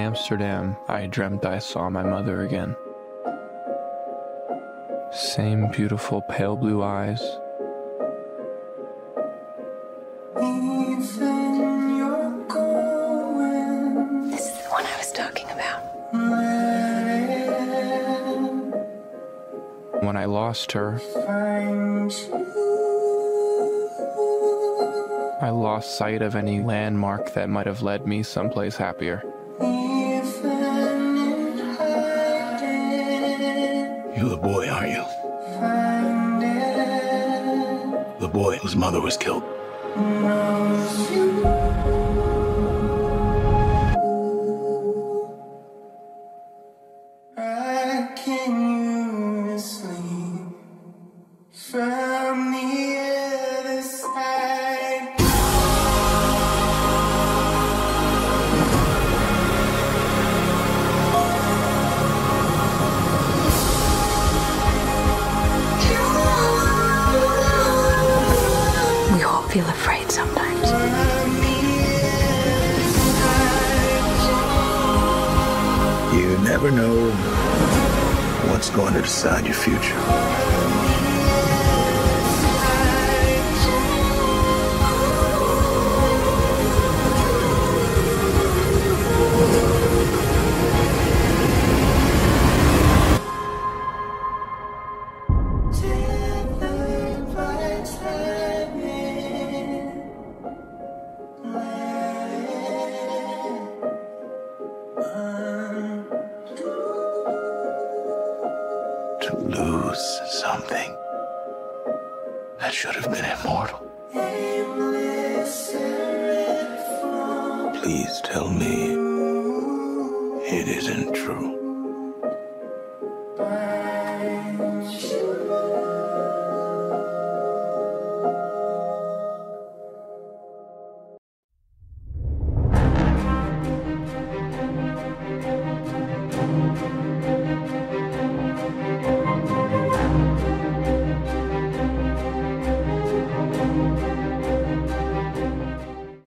Amsterdam, I dreamt I saw my mother again. Same beautiful pale blue eyes. This is the one I was talking about. When I lost her, I lost sight of any landmark that might have led me someplace happier. You're the boy, aren't you? The boy whose mother was killed. Rocking you asleep from the other side. We all feel afraid sometimes. You never know what's going to decide your future. To lose something that should have been immortal. Please tell me it isn't true.